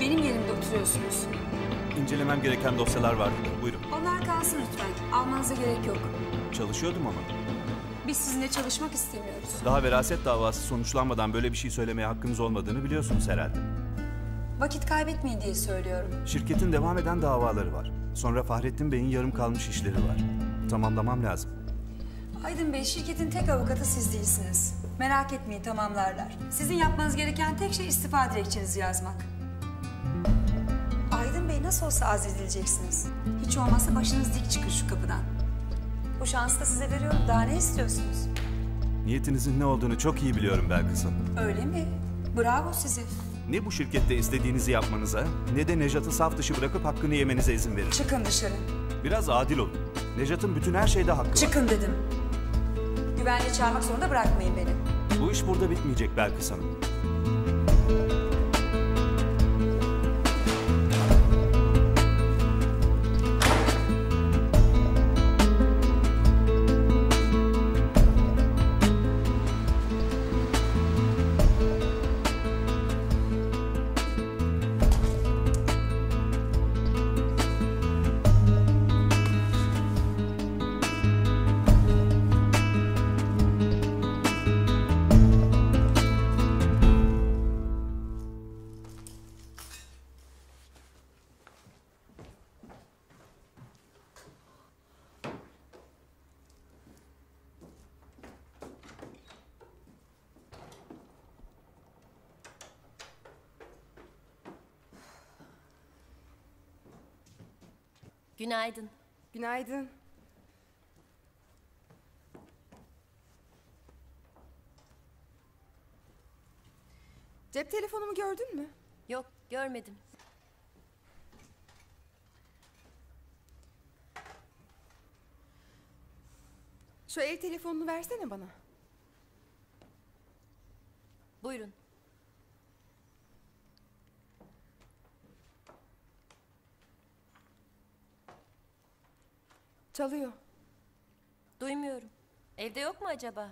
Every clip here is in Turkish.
Benim yerimde oturuyorsunuz. İncelemem gereken dosyalar vardı da. Buyurun. Onlar kalsın lütfen. Almanıza gerek yok. Çalışıyordum ama. Biz sizinle çalışmak istemiyoruz. Daha veraset davası sonuçlanmadan böyle bir şey söylemeye hakkınız olmadığını biliyorsunuz herhalde. Vakit kaybetmeyin diye söylüyorum. Şirketin devam eden davaları var. Sonra Fahrettin Bey'in yarım kalmış işleri var. Tamamlamam lazım. Aydın Bey, şirketin tek avukatı siz değilsiniz. Merak etmeyin, tamamlarlar. Sizin yapmanız gereken tek şey istifa dilekçenizi yazmak. Aydın Bey, nasıl olsa azledileceksiniz. Hiç olmazsa başınız dik çıkır şu kapıdan. Bu şansı da size veriyorum. Daha ne istiyorsunuz? Niyetinizin ne olduğunu çok iyi biliyorum Belkıs Hanım. Öyle mi? Bravo size. Ne bu şirkette istediğinizi yapmanıza, ne de Nejat'ı saf dışı bırakıp hakkını yemenize izin verin. Çıkın dışarı. Biraz adil olun. Nejat'ın bütün her şeyde hakkı var. Çıkın dedim. Güvenliği çağırmak zorunda bırakmayın beni. Bu iş burada bitmeyecek Belkıs Hanım. Günaydın. Günaydın. Cep telefonumu gördün mü? Yok, görmedim. Şu el telefonunu versene bana. Buyurun. Çalıyor. Duymuyorum. Evde yok mu acaba?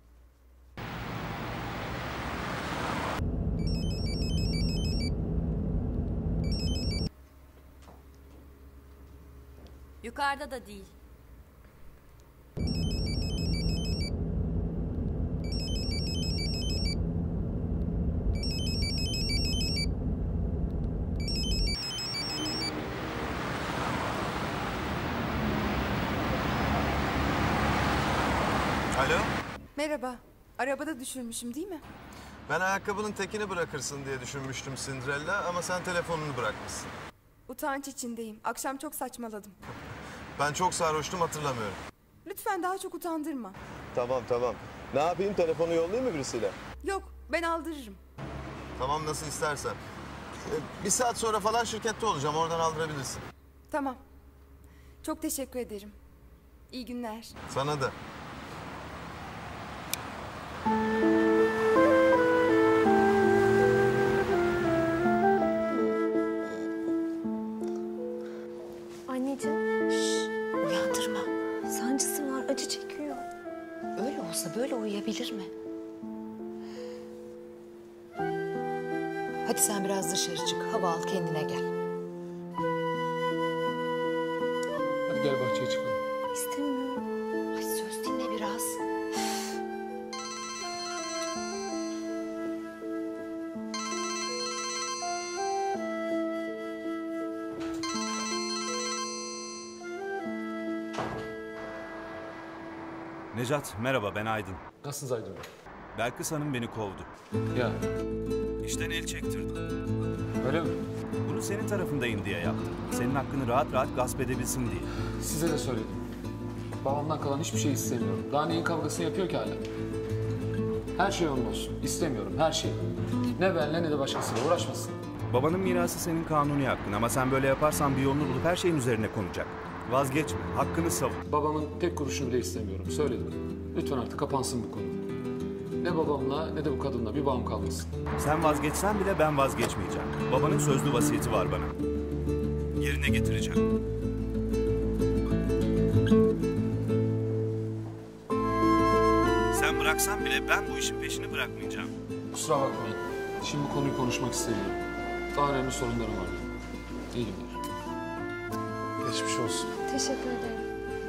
Yukarıda da değil. Alo? Merhaba. Arabada düşürmüşüm değil mi? Ben ayakkabının tekini bırakırsın diye düşünmüştüm Cinderella ama sen telefonunu bırakmışsın. Utanç içindeyim. Akşam çok saçmaladım. Ben çok sarhoştum, hatırlamıyorum. Lütfen daha çok utandırma. Tamam. Ne yapayım, telefonu yollayayım mı birisiyle? Yok, ben aldırırım. Tamam, nasıl istersen. Bir saat sonra falan şirkette olacağım, oradan aldırabilirsin. Tamam. Çok teşekkür ederim. İyi günler. Sana da. Anneciğim. Uyandırma. Sancısı var, acı çekiyor. Öyle olsa böyle uyuyabilir mi? Hadi sen biraz dışarı çık, hava al, kendine gel. Hadi gel bahçeye çıkalım. İstemiyorum. Ay söz dinle biraz. Nejat, merhaba, ben Aydın. Nasılsınız Aydın Bey? Belkıs Hanım beni kovdu. Ya İşten el çektirdi. öyle mi? Bunu senin tarafındayım diye yaptım. Senin hakkını rahat rahat gasp edebilsin diye. Size de söyledim. Babamdan kalan hiçbir şey istemiyorum. Daha neyin kavgasını yapıyor ki hala? Her şey onun olsun. İstemiyorum her şey. Ne benle ne de başkasıyla uğraşmasın. Babanın mirası senin kanuni hakkın ama sen böyle yaparsan bir yolunu bulup her şeyin üzerine konacak. Vazgeçme, hakkını savun. Babamın tek kuruşunu bile istemiyorum. Söyledim. Lütfen artık kapansın bu konu. Ne babamla ne de bu kadınla bir bağım kalmasın. Sen vazgeçsen bile ben vazgeçmeyeceğim. Babanın sözlü vasiyeti var bana. Yerine getireceğim. Sen bıraksan bile ben bu işin peşini bırakmayacağım. Kusura bakmayın. Şimdi bu konuyu konuşmak istemiyorum. Daha önemli sorunlarım var. İyi günler. Geçmiş olsun. Teşekkür ederim.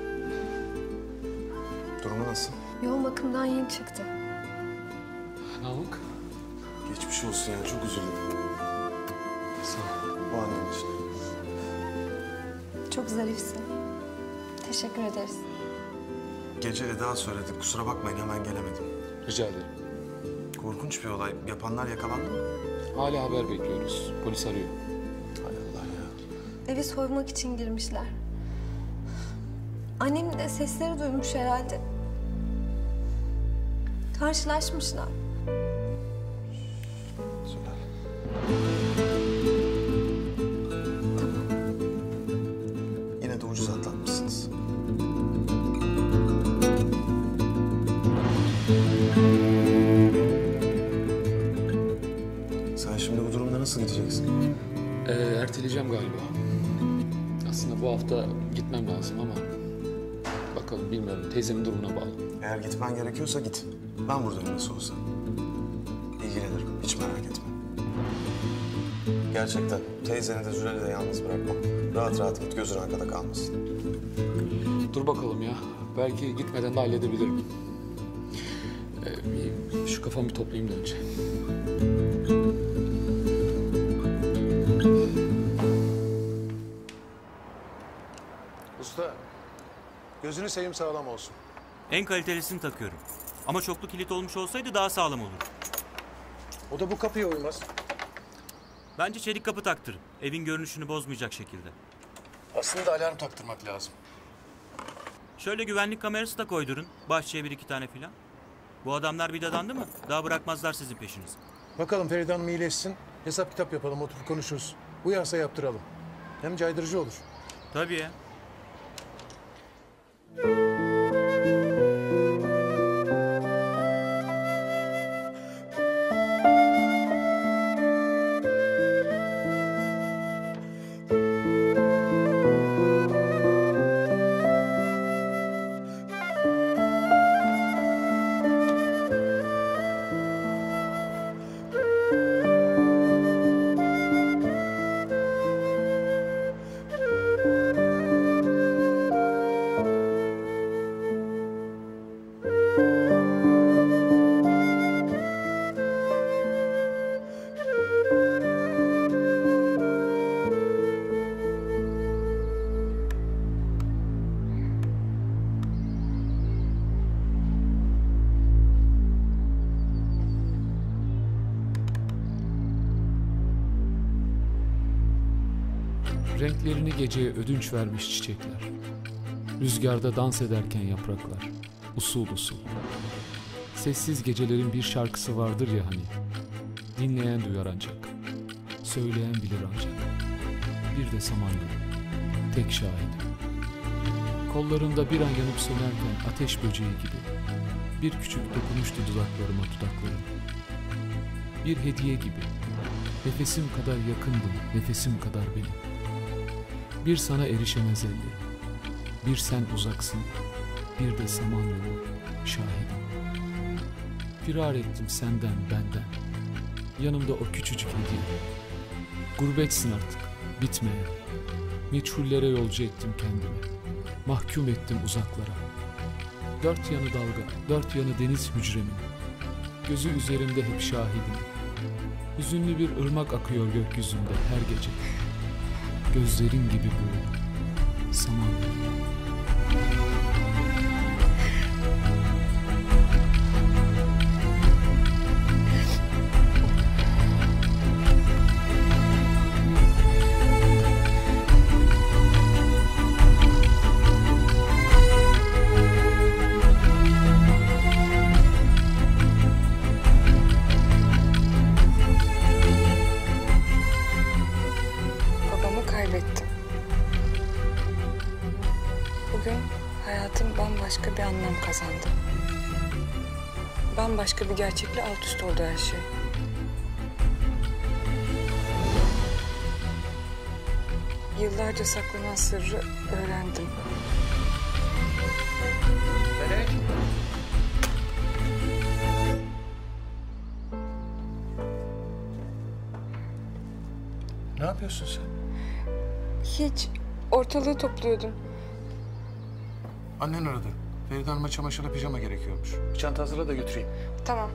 Durumu nasıl? Yoğun bakımdan yeni çıktı. Namık. Geçmiş olsun ya, çok üzüldüm. Sağ ol. Bu annem için. Çok zarifsin. Teşekkür ederiz. Gece Eda söyledi, kusura bakmayın hemen gelemedim. Rica ederim. Korkunç bir olay. Yapanlar yakalandı mı? Hala haber bekliyoruz. Polis arıyor. Hay Allah ya. Evi soymak için girmişler. Annem de sesleri duymuş herhalde. Karşılaşmışlar. Söyle. Yine de ucuz atlatmışsınız. Sen şimdi bu durumda nasıl gideceksin? Erteleyeceğim galiba. Aslında bu hafta gitmem lazım ama... Bakalım, bilmiyorum. Teyzemin durumuna bağlı. Eğer gitmen gerekiyorsa git. Ben buradayım nasıl olsa. İlgilenirim, hiç merak etme. Gerçekten teyzeni de Zülal'i de yalnız bırakma. Rahat rahat git, gözün arkada kalmasın. Dur bakalım ya. Belki gitmeden de halledebilirim. Şu kafamı bir toplayayım da önce. Usta, gözünü seveyim sağlam olsun. En kalitelisini takıyorum. Ama çoklu kilit olmuş olsaydı daha sağlam olur. O da bu kapıya uymaz. Bence çelik kapı taktırın. Evin görünüşünü bozmayacak şekilde. Aslında alarm taktırmak lazım. Şöyle güvenlik kamerası da koydurun. Bahçeye bir iki tane filan. Bu adamlar bir dadandı mı? Daha bırakmazlar sizin peşinizi. Bakalım Feride Hanım iyileşsin. Hesap kitap yapalım, oturup konuşuruz. Uyarsa yaptıralım. Hem caydırıcı olur. Tabii ya. Renklerini geceye ödünç vermiş çiçekler. Rüzgarda dans ederken yapraklar. Usul usul. Sessiz gecelerin bir şarkısı vardır ya hani. Dinleyen duyar ancak. Söyleyen bilir ancak. Bir de Samanyolu. Tek şahidi. Kollarında bir an yanıp sönerken ateş böceği gibi. Bir küçük dokunuştu dudaklarıma dudaklarım. Bir hediye gibi. Nefesim kadar yakındım, nefesim kadar benim. Bir sana erişemez ellerim. Bir sen uzaksın, bir de Samanyolu şahidim. Firar ettim senden, benden. Yanımda o küçücük hediye. Gurbetsin artık, bitmeyen. Meçhullere yolcu ettim kendimi. Mahkum ettim uzaklara. Dört yanı dalga, dört yanı deniz hücremin. Gözü üzerimde hep şahidim. Hüzünlü bir ırmak akıyor gökyüzünde her gece. Gözlerin gibi bu Samanyolu. Babamı kaybettim. Bugün hayatım bambaşka bir anlam kazandı. Bambaşka bir gerçekle alt üst oldu her şey. Yıllarca saklanan sırrı öğrendim. Melek. Ne yapıyorsun sen? Hiç. Ortalığı topluyordum. Annen aradı. Feride Hanım'a çamaşırla pijama gerekiyormuş. Bir çanta hazırla da götüreyim. Tamam.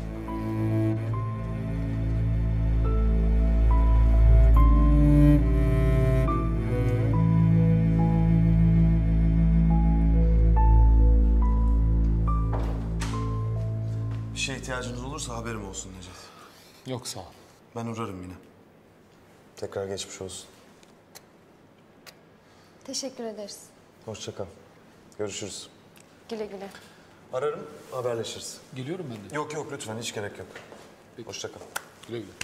Bir şeye ihtiyacınız olursa haberim olsun Necdet. Yok sağ ol. Ben uğrarım yine. Tekrar geçmiş olsun. Teşekkür ederiz. Hoşça kal. Görüşürüz. Güle güle. Ararım, haberleşiriz. Geliyorum ben de. Yok yok lütfen hiç gerek yok. Peki. Hoşça kal. Güle güle.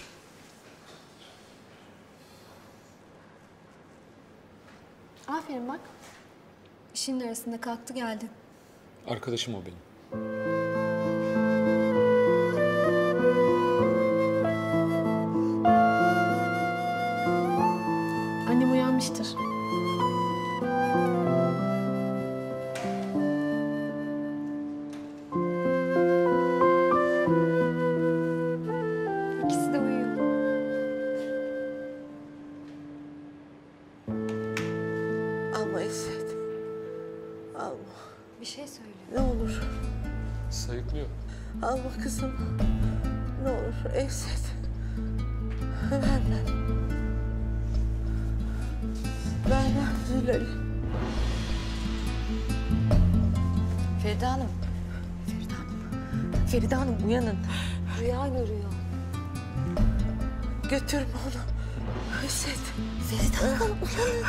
Aferin bak. İşin arasında kalktı geldi. Arkadaşım o benim. Annem uyanmıştır. İkisi de uyuyor. Alma İzzet. Alma. Bir şey söyle. Ne olur. Sayıklıyor. Alma kızım. Ne olur İzzet. Vermem. Vermem Zülal'i. Feride Hanım. Feride Hanım. Feride Hanım uyanın. Rüya görüyor. Götürme onu. İzzet. Feride Hanım uyanın.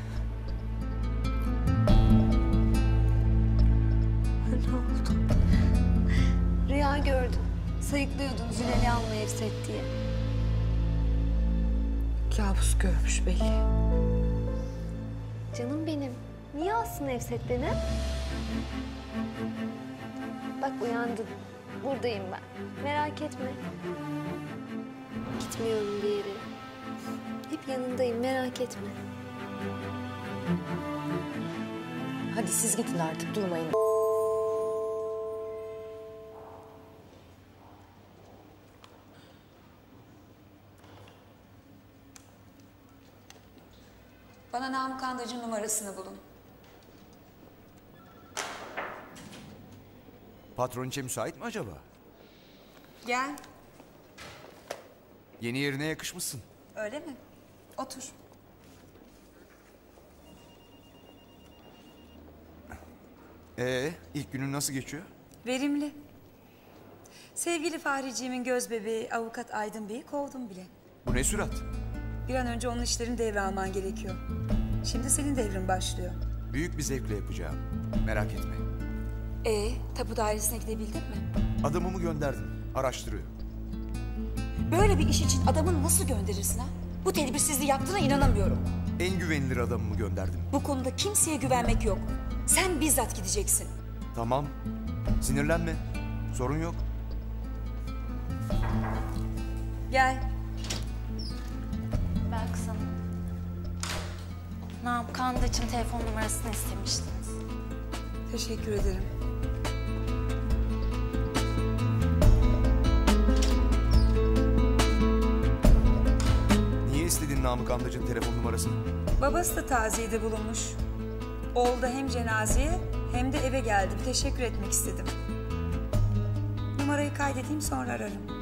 Ne oldu? Rüya gördüm. Sayıklıyordun Zülal'i almaya Efset diye. Kabus görmüş belli. Canım benim. Niye alsın Efset beni? Bak uyandın. Buradayım ben. Merak etme. Gitmiyorum bir yere. Hep yanındayım, merak etme. Hadi siz gidin artık durmayın. Bana Namık Andacı'nın numarasını bulun. Patroniçe müsait mi acaba? Gel. Yeni yerine yakışmışsın. Öyle mi? Otur. İlk günün nasıl geçiyor? Verimli. Sevgili Fahriciğimin göz bebeği avukat Aydın Bey'i kovdum bile. Bu ne sürat? Bir an önce onun işlerini devralman gerekiyor. Şimdi senin devrin başlıyor. Büyük bir zevkle yapacağım. Merak etme. Tapu dairesine gidebildin mi? Adamımı gönderdim. Araştırıyor. Böyle bir iş için adamını nasıl gönderirsin ha? Bu tedbirsizliği yaptığına inanamıyorum. En güvenilir adamımı gönderdim. Bu konuda kimseye güvenmek yok. Sen bizzat gideceksin. Tamam. Sinirlenme. Sorun yok. Gel. Belkıs Hanım. Namık Andacı'nın telefon numarasını istemiştiniz. Teşekkür ederim. Niye istedin Namık Andacı'nın telefon numarasını? Babası da taziyede bulunmuş. Oğlu da hem cenazeye hem de eve geldi. Bir teşekkür etmek istedim. Numarayı kaydedeyim sonra ararım.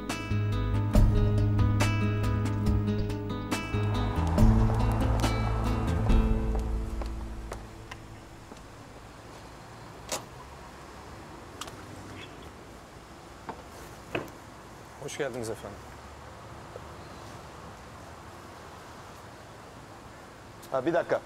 Hoş geldiniz efendim. Bir dakika.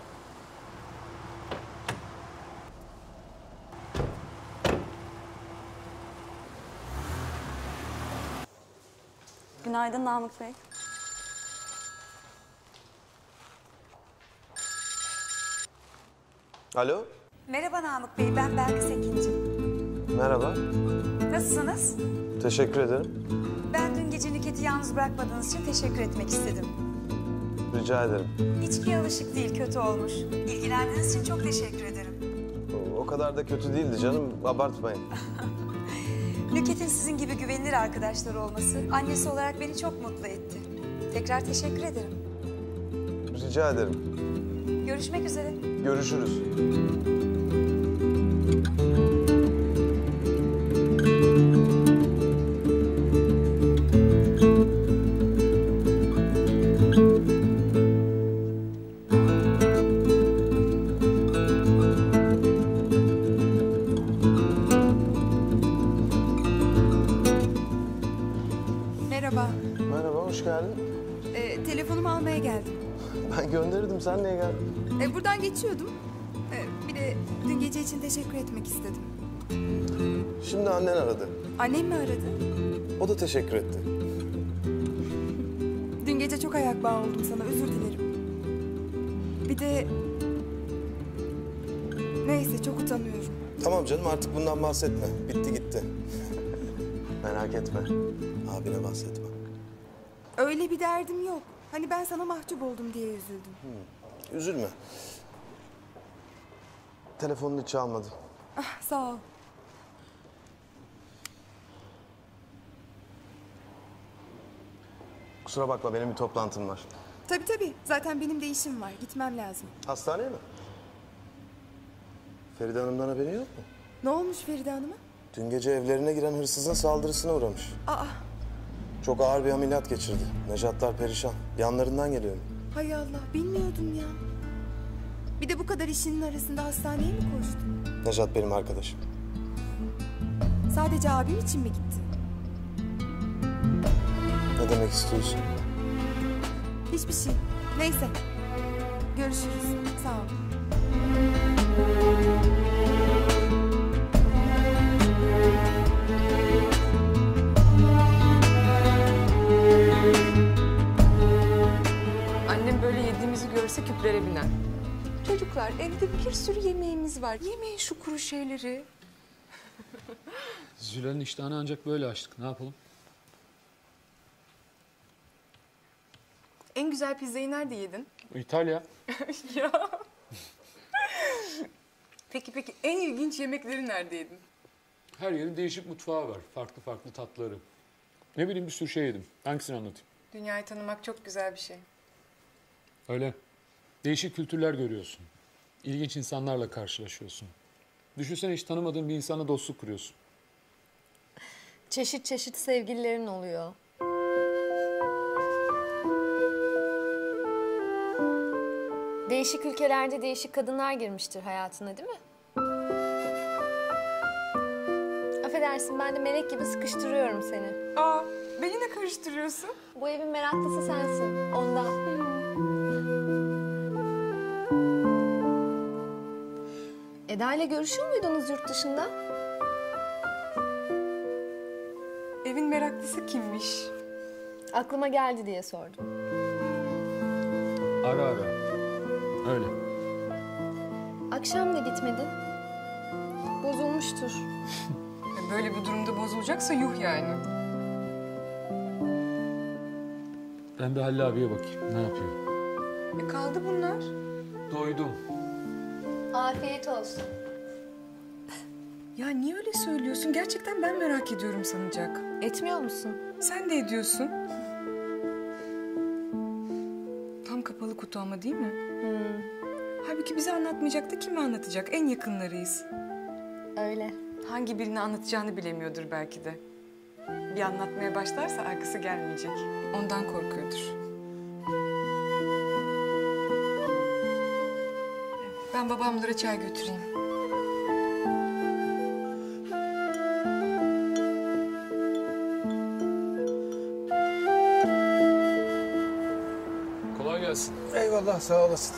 Günaydın Namık Bey. Alo. Merhaba Namık Bey, ben Belkıs Ekinci. Merhaba. Nasılsınız? Teşekkür ederim. Ben dün gece Nükhet'i yalnız bırakmadığınız için teşekkür etmek istedim. Rica ederim. İçkiye alışık değil, kötü olmuş. İlgilendiğiniz için çok teşekkür ederim. O kadar da kötü değildi canım. Abartmayın. Nükhet'in sizin gibi güvenilir arkadaşları olması annesi olarak beni çok mutlu etti. Tekrar teşekkür ederim. Rica ederim. Görüşmek üzere. Görüşürüz. Merhaba. Merhaba, hoş geldin. Telefonumu almaya geldim. Ben gönderirdim, sen niye geldin? Buradan geçiyordum. Bir de dün gece için teşekkür etmek istedim. Şimdi annen aradı. Annem mi aradı? O da teşekkür etti. Dün gece çok ayak bağı oldum sana, özür dilerim. Bir de... Neyse, çok utanıyorum. Tamam canım, artık bundan bahsetme. Bitti gitti. Merak etme. Abine bahsetme. Öyle bir derdim yok. Hani ben sana mahcup oldum diye üzüldüm. Üzülme. Telefonunu hiç çalmadı. Ah, sağ ol. Kusura bakma, benim bir toplantım var. Tabii tabii. Zaten benim de işim var. Gitmem lazım. Hastaneye mi? Feride Hanım'dan haberin yok mu? Ne olmuş Feride Hanım'a? Dün gece evlerine giren hırsızın saldırısına uğramış. Aa, Çok ağır bir ameliyat geçirdi. Nejatlar perişan. Yanlarından geliyorum. hay Allah. Bilmiyordum ya. Bir de bu kadar işinin arasında hastaneye mi koştun? Nejat benim arkadaşım. Sadece abim için mi gittin? Ne demek istiyorsun? Hiçbir şey. Neyse. Görüşürüz. Sağ ol. Annem böyle yediğimizi görse küplere biner. Çocuklar evde bir sürü yemeğimiz var. Yemeyin şu kuru şeyleri. Zülal'in iştahını ancak böyle açtık. Ne yapalım? En güzel pizzayı nerede yedin? İtalya. Ya. Peki en ilginç yemekleri nerede yedin? Her yerin değişik mutfağı var. Farklı farklı tatları. Ne bileyim bir sürü şey yedim. Hangisini anlatayım? Dünyayı tanımak çok güzel bir şey. Öyle. Değişik kültürler görüyorsun. İlginç insanlarla karşılaşıyorsun. Düşünsene hiç tanımadığın bir insana dostluk kuruyorsun. Çeşit çeşit sevgililerin oluyor. Değişik ülkelerde değişik kadınlar girmiştir hayatına, değil mi? Affedersin, ben de melek gibi sıkıştırıyorum seni. Aa, beni de karıştırıyorsun. Bu evin meraklısı sensin, ondan. Eda ile görüşüyor muydunuz yurt dışında? Evin meraklısı kimmiş? Aklıma geldi diye sordum. Ara ara. Öyle. Akşam da gitmedin. Bozulmuştur. Böyle bir durumda bozulacaksa yuh yani. Ben bir Halil abiye bakayım. Ne yapıyor? Kaldı bunlar. Doydum. Afiyet olsun. Ya niye öyle söylüyorsun? Gerçekten ben merak ediyorum sanacak. Etmiyor musun? Sen de ediyorsun. Tam kapalı kutu ama değil mi? Halbuki bize anlatmayacak da kime anlatacak? En yakınlarıyız. Öyle. Hangi birini anlatacağını bilemiyordur belki de. Bir anlatmaya başlarsa arkası gelmeyecek. Ondan korkuyordur. Ben babamlara çay götüreyim. Kolay gelsin. Eyvallah, sağ olasın.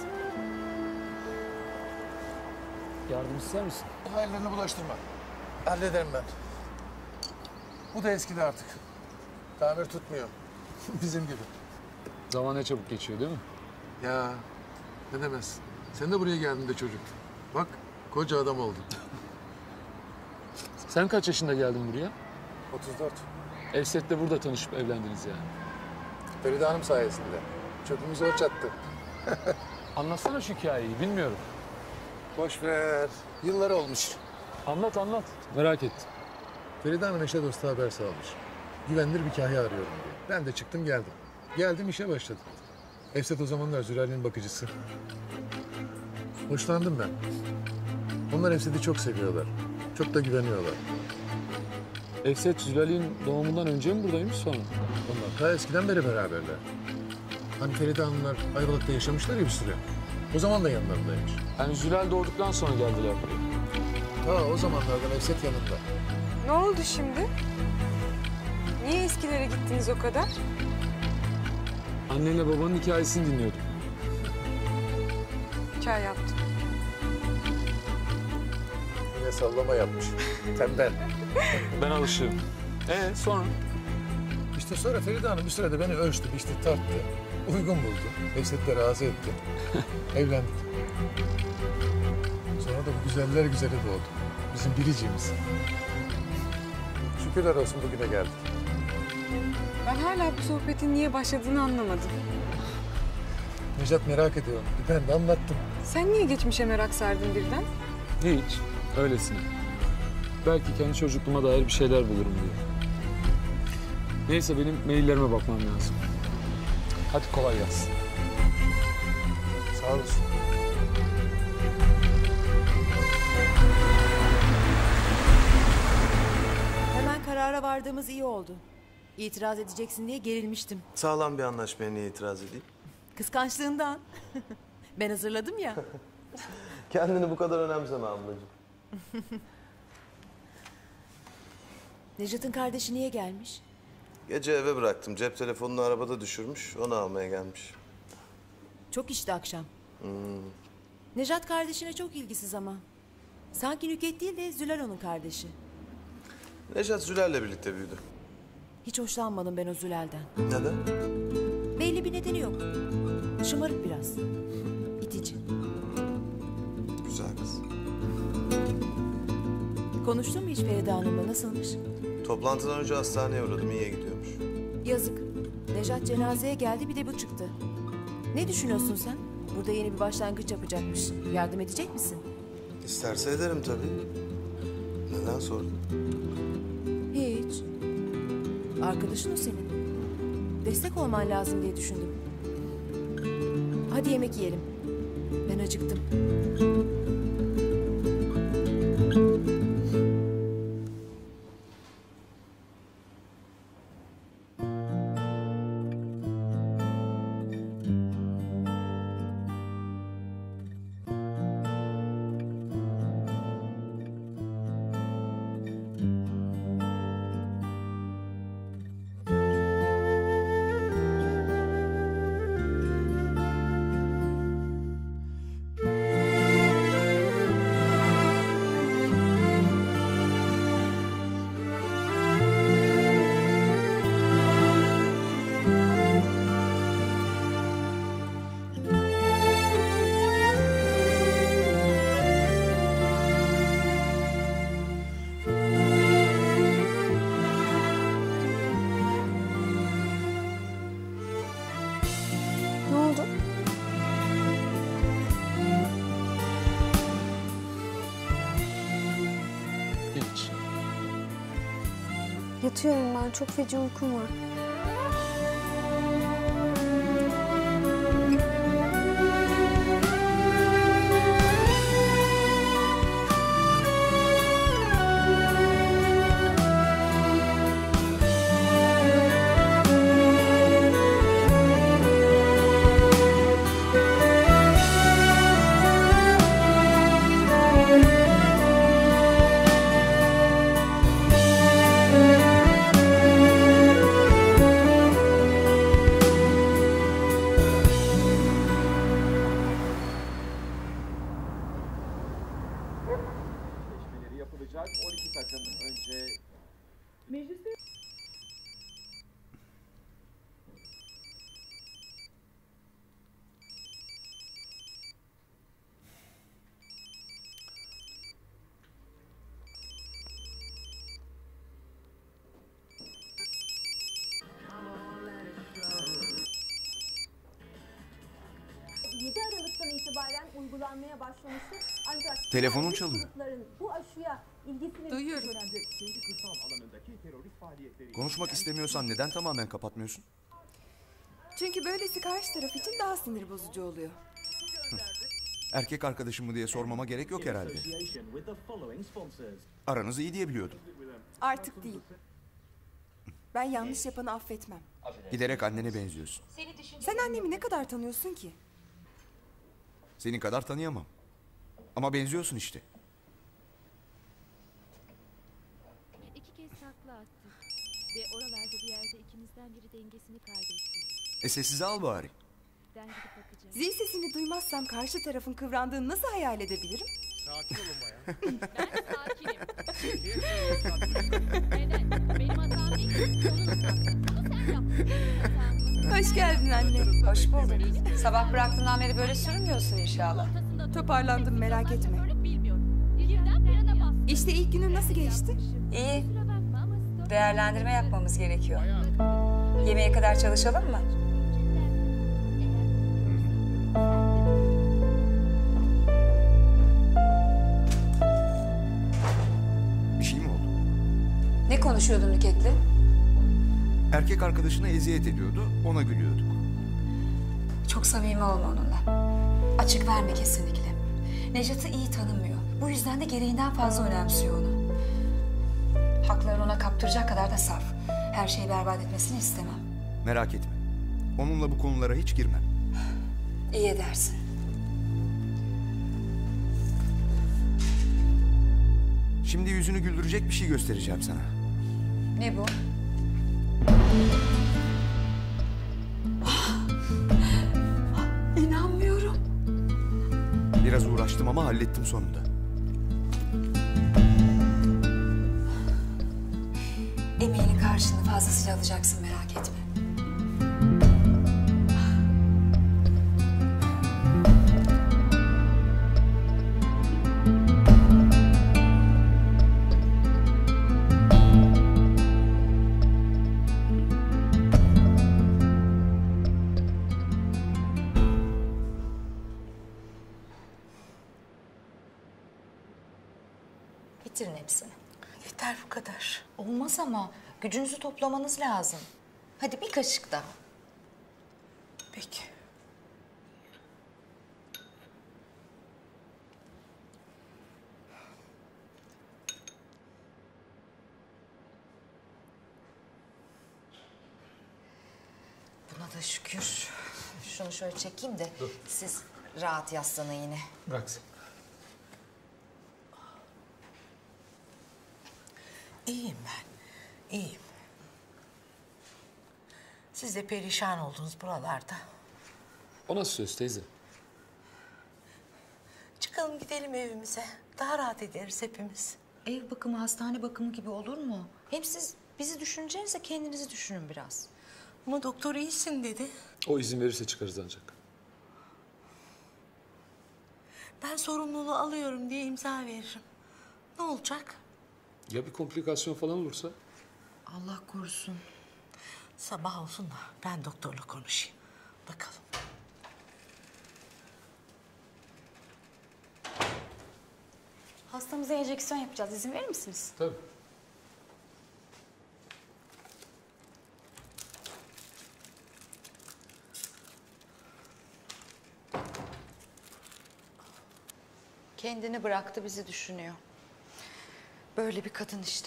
Yardım ister misin? Hayırlarını bulaştırma. Hallederim ben. Bu da eskidi artık. Tamir tutmuyor. Bizim gibi. Zaman ne çabuk geçiyor değil mi? Ya ne demez. Sen de buraya geldiğinde çocuktun. Bak koca adam oldun. Sen kaç yaşında geldin buraya? 34. Evset'le burada tanışıp evlendiniz yani. Feride Hanım sayesinde. Çöpümüz o çattı. Anlatsana şu hikayeyi, bilmiyorum. Boş ver. Yıllar olmuş. Anlat anlat. Merak ettim. Feride Hanım eşe dosta haber salmış. Güvenilir bir kahya arıyorum diye. Ben de çıktım geldim. Geldim işe başladım. Efset o zamanlar Zülal'in bakıcısı. Hoşlandım ben. Onlar Efset'i çok seviyorlar. Çok da güveniyorlar. Efset Zülal'in doğumundan önce mi buradaymış sonra? Onlar ta eskiden beri beraberler. Hani Feride Hanımlar Ayvalık'ta yaşamışlar ya bir süre. O zaman da yanlarındaymış. Yani Zülal doğduktan sonra geldiler buraya. Ta o zamanlardan Efset yanında. Ne oldu şimdi? Niye eskilere gittiniz o kadar? Annenle babanın hikayesini dinliyordum. Çay yaptım. Yine sallama yapmış. Tembel. Ben alışığım. Sonra? İşte sonra Feride Hanım bir sürede beni ölçtü, biçti, tarttı. Uygun buldu. Efset de razı etti. Evlendik. Sonra da bu güzeller güzeli doğdu. Bizim biriciğimiz. Şükürler olsun bugüne geldik. Ben hala bu sohbetin niye başladığını anlamadım. Nejat merak ediyor. Ben de anlattım. Sen niye geçmişe merak sardın birden? Hiç. Öylesine. Belki kendi çocukluğuma dair bir şeyler bulurum diye. Neyse benim maillerime bakmam lazım. Hadi kolay gelsin. Sağ olasın. Hemen karara vardığımız iyi oldu. İtiraz edeceksin diye gerilmiştim. Sağlam bir anlaşmaya niye itiraz edeyim? Kıskançlığından. Ben hazırladım ya. Kendini bu kadar önemseme ablacığım. Nejat'ın kardeşi niye gelmiş? Gece eve bıraktım. Cep telefonunu arabada düşürmüş. Onu almaya gelmiş. Çok içti akşam. Nejat kardeşine çok ilgisiz ama. Sanki Nükhet değil de Zülal onun kardeşi. Nejat Zülal'le birlikte büyüdü. Hiç hoşlanmadım ben o Zülal'den. Neden? Belli bir nedeni yok. Şımarık biraz. İtici. Güzel kız. Konuştun mu hiç Feride Hanım'la? Nasılmış? Toplantıdan önce hastaneye uğradım. İyiye gidiyormuş. Yazık. Nejat cenazeye geldi, bir de bu çıktı. Ne düşünüyorsun sen? Burada yeni bir başlangıç yapacakmış. Yardım edecek misin? İsterse ederim tabii. Neden sordun? Hiç. Arkadaşın o senin. Destek olman lazım diye düşündüm. Hadi yemek yiyelim. Ben acıktım. Ne oldu? Hiç. Yatıyorum ben. Çok feci uykum var. yapılacak. 12 takım önce mecliste Aralık'tan itibaren uygulanmaya başlamıştır. Ancak telefonun çalıyor. Bu aşıya ilgisini duyuyorum. Konuşmak istemiyorsan neden tamamen kapatmıyorsun? Çünkü böylesi karşı taraf için daha sinir bozucu oluyor. Erkek arkadaşım mı diye sormama gerek yok herhalde. Aranız iyi diye biliyordum. Artık değil. Ben yanlış yapanı affetmem. Giderek annene benziyorsun. Sen annemi ne kadar tanıyorsun ki? Senin kadar tanıyamam. Ama benziyorsun işte. 2 kez takla attık. Ve oralarda bir yerde ikimizden biri dengesini kaybetti. Sessize al bari. Ben gidip bakacağım. Zil sesini duymazsam karşı tarafın kıvrandığını nasıl hayal edebilirim? Sakin olun bayağı. Ben sakinim. Neden? Benim hatam değil, onun hatası. Bunu sen yaptın. Hoş geldin anne. Hoş bulduk. Sabah bıraktığından beri böyle sürünmüyorsun inşallah. Toparlandım, merak etme. İşte ilk günün nasıl geçti? İyi. Değerlendirme yapmamız gerekiyor. Yemeğe kadar çalışalım mı? Bir şey mi oldu? Ne konuşuyordun Nüket'le? Erkek arkadaşına eziyet ediyordu, ona gülüyorduk. Çok samimi olma onunla. Açık verme kesinlikle. Nejat'ı iyi tanımıyor. Bu yüzden de gereğinden fazla önemsiyor onu. Haklarını ona kaptıracak kadar da saf. Her şeyi berbat etmesini istemem. Merak etme. Onunla bu konulara hiç girmem. İyi edersin. Şimdi yüzünü güldürecek bir şey göstereceğim sana. Ne bu? İnanmıyorum. Biraz uğraştım ama hallettim sonunda. Emeğinin karşılığını fazlasıyla alacaksın, merak etme. Bitirin hepsini. Yeter bu kadar. Olmaz ama. Gücünüzü toplamanız lazım. Hadi bir kaşık daha. Peki. Buna da şükür. Şunu şöyle çekeyim de siz rahat yaslanın yine. Bırak sen. İyiyim ben, iyiyim. Siz de perişan oldunuz buralarda. O nasıl söz teyze? Çıkalım gidelim evimize. Daha rahat ederiz hepimiz. Ev bakımı, hastane bakımı gibi olur mu? Hem siz bizi düşüneceğinize kendinizi düşünün biraz. Ama doktor iyisin dedi. O izin verirse çıkarız ancak. Ben sorumluluğu alıyorum diye imza veririm. Ne olacak? Ya bir komplikasyon falan olursa? Allah korusun. Sabah olsun da ben doktorla konuşayım. Bakalım. Hastamıza enjeksiyon yapacağız. İzin verir misiniz? Tabii. Kendini bıraktı, bizi düşünüyor. Böyle bir kadın işte.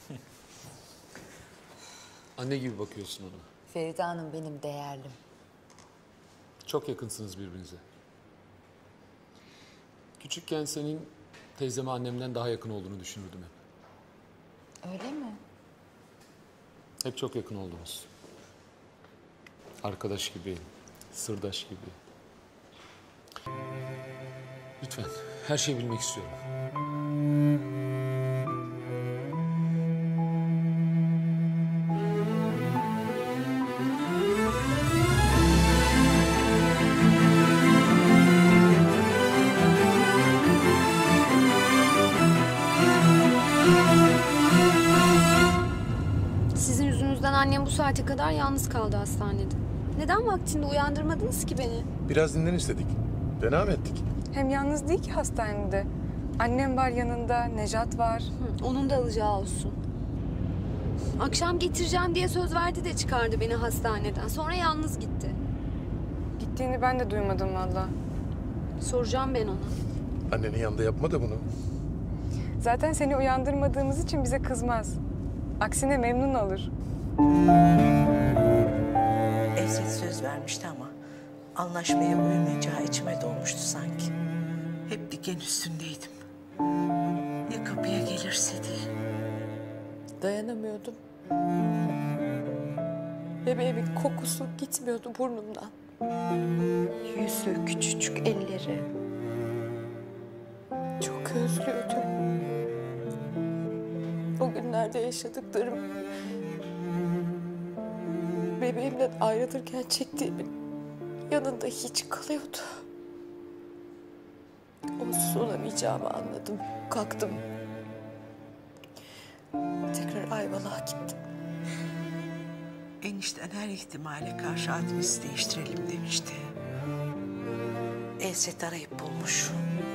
Anne gibi bakıyorsun ona. Feride Hanım benim değerlim. Çok yakınsınız birbirinize. Küçükken senin teyzeme annemden daha yakın olduğunu düşünürdüm hep. Öyle mi? Hep çok yakın oldunuz. Arkadaş gibi, sırdaş gibi. Lütfen, her şeyi bilmek istiyorum. Sizin yüzünüzden annem bu saate kadar yalnız kaldı hastanede. Neden vaktinde uyandırmadınız ki beni? Biraz dinlen istedik. Fena mı ettik? Hem yalnız değil ki hastanede. Annem var yanında, Nejat var. Onun da alacağı olsun. Akşam getireceğim diye söz verdi de çıkardı beni hastaneden. Sonra yalnız gitti. Gittiğini ben de duymadım valla. Soracağım ben ona. Annenin yanında yapma da bunu. Zaten seni uyandırmadığımız için bize kızmaz. Aksine memnun olur. Evset söz vermişti ama anlaşmaya uymayacağı içime doğmuştu sanki. Hep diken üstündeydim. Ya kapıya gelirse diye. Dayanamıyordum. Bebeğimin kokusu gitmiyordu burnumdan. Yüzü, küçücük elleri. Çok özlüyordum. O günlerde yaşadıklarım... bebeğimden ayrılırken çektiğimin yanında hiç kalıyordu. Onsuz olamayacağımı anladım. Kalktım. Tekrar Ayvalık'a gittim. Enişten her ihtimale karşı adresi değiştirelim demişti. Evset arayıp bulmuş.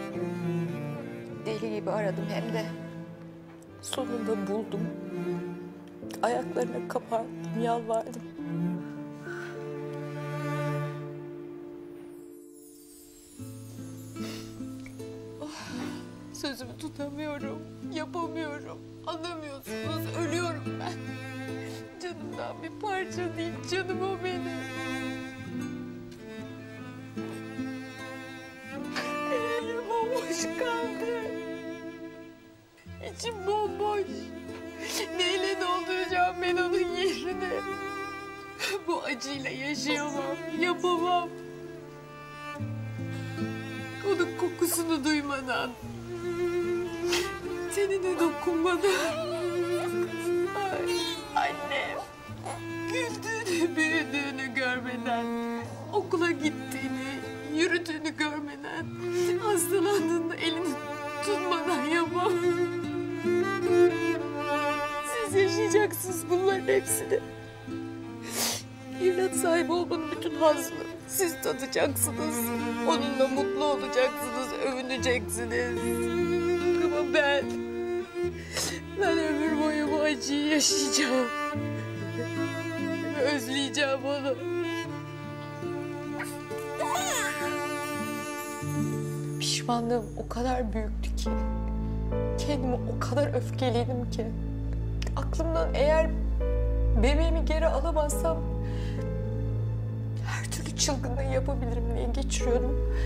Deli gibi aradım hem de. Sonunda buldum. Ayaklarına kapandım, yalvardım. Sözümü tutamıyorum, yapamıyorum. Anlamıyorsunuz, ölüyorum ben. Canımdan bir parça değil, canım o benim. Ellerim bomboş kaldı. İçim bomboş. Neyle dolduracağım ben onun yerine? Bu acıyla yaşayamam, yapamam. Onun kokusunu duymadan, tenine dokunmadan. Ay, annem, güldüğünü, büyüdüğünü görmeden, okula gittiğini, yürüdüğünü görmeden, hastalandığında elini tutmadan yapamam. Siz yaşayacaksınız bunların hepsini. Evlat sahibi olmanın bütün hazzını siz tadacaksınız. Onunla mutlu olacaksınız, övüneceksiniz. Ama ben ömür boyu bu acıyı yaşayacağım. Özleyeceğim onu. Pişmanlığım o kadar büyüktü ki, kendime o kadar öfkeliydim ki, aklımdan eğer bebeğimi geri alamazsam her türlü çılgınlığı yapabilirim diye geçiriyordum.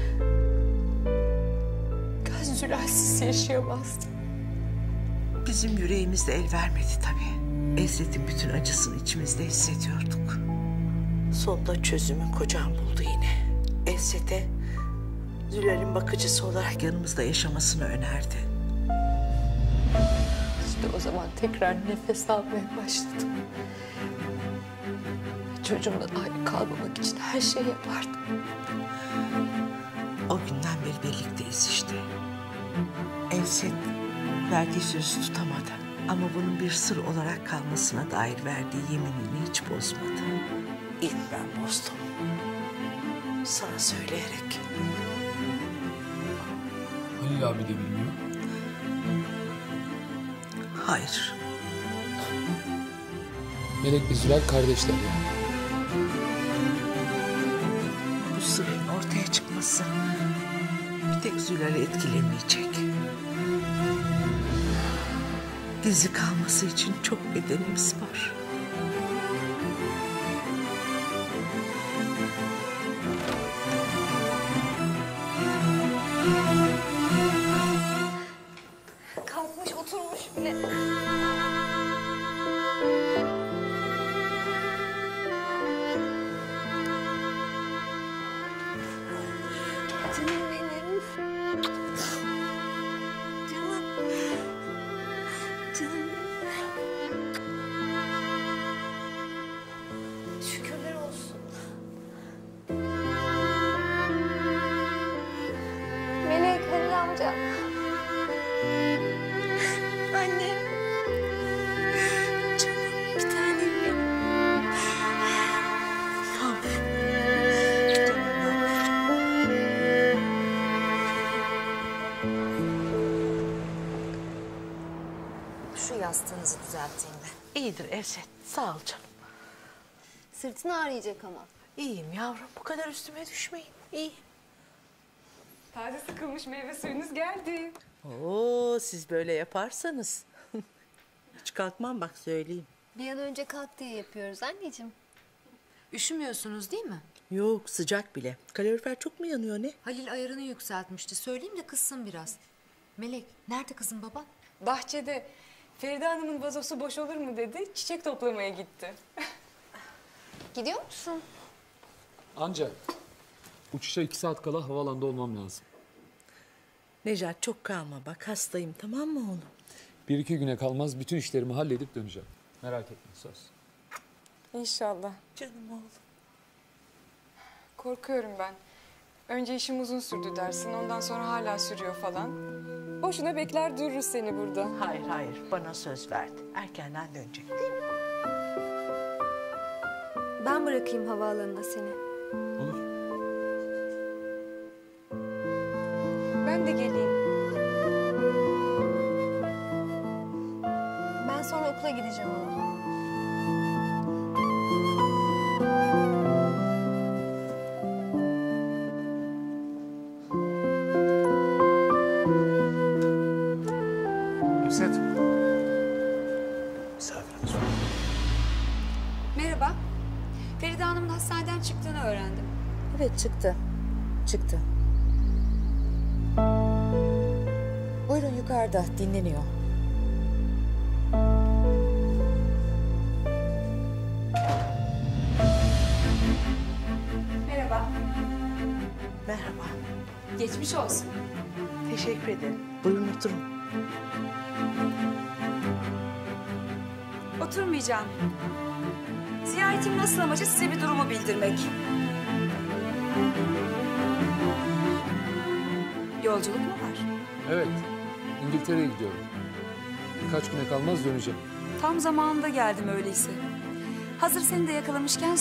Ben Zülal'siz yaşayamazdım. Bizim yüreğimiz de el vermedi tabii. Evset'in bütün acısını içimizde hissediyorduk. Sonunda çözümü kocam buldu yine. Evset'e Zülal'in bakıcısı olarak yanımızda yaşamasını önerdi. İşte o zaman tekrar nefes almaya başladım. Çocuğumdan ayrı kalmamak için her şeyi yapardım. O günden beri birlikteyiz işte. Evset verdiği sözü tutamadı. Ama bunun bir sır olarak kalmasına dair verdiği yeminini hiç bozmadı. İlk ben bozdum. Sana söyleyerek. Halil abi de bilmiyor. Hayır. Melek ve Zülal kardeşler yani. Bu sırrın ortaya çıkması bir tek Zülal'i etkilemeyecek. Gizli kalması için çok nedenimiz var. Kalkmış oturmuş bile. Canım benim. Canım. Canım. Şükürler olsun. Melek, Halil amca. Annem. Canım, bir tanem benim. Şu yastığınızı düzelteyim ben. İyidir Esed. Sağ ol canım. Sırtın ağrıyacak ama. İyiyim yavrum. Bu kadar üstüme düşmeyin. İyi. Taze sıkılmış meyve suyunuz geldi. Oo, siz böyle yaparsanız. Hiç kalkmam bak söyleyeyim. Bir an önce kalk diye yapıyoruz anneciğim. Üşümüyorsunuz değil mi? Yok sıcak bile. Kalorifer çok mu yanıyor ne? Halil ayarını yükseltmişti. Söyleyeyim de kızsın biraz. Melek, nerede kızın baban? Bahçede Feride Hanım'ın vazosu boş olur mu dedi. Çiçek toplamaya gitti. Gidiyor musun? Anca uçuşa 2 saat kala havaalanında olmam lazım. Necat çok kalma bak hastayım tamam mı oğlum? 1-2 güne kalmaz bütün işlerimi halledip döneceğim. Merak etme söz. İnşallah. Canım oğlum. Korkuyorum ben. Önce işim uzun sürdü dersin, ondan sonra hala sürüyor falan. Boşuna bekler dururuz seni burada. Hayır hayır bana söz verdi. Erkenden dönecek değil mi? Ben bırakayım havaalanına seni. Olur. Ben de geleyim. Ben sonra okula gideceğim ama. Esed. Misafirimiz var. Merhaba. Feride Hanım'ın hastaneden çıktığını öğrendim. Evet çıktı. Çıktı. Buyurun yukarıda dinleniyor. Merhaba. Merhaba. Geçmiş olsun. Teşekkür ederim. Buyurun oturun. Oturmayacağım. Ziyaretim nasıl amacı size bir durumu bildirmek. Yolculuk mu var? Evet. İngiltere'ye gidiyorum. Birkaç güne kalmaz döneceğim. Tam zamanında geldim öyleyse. Hazır seni de yakalamışken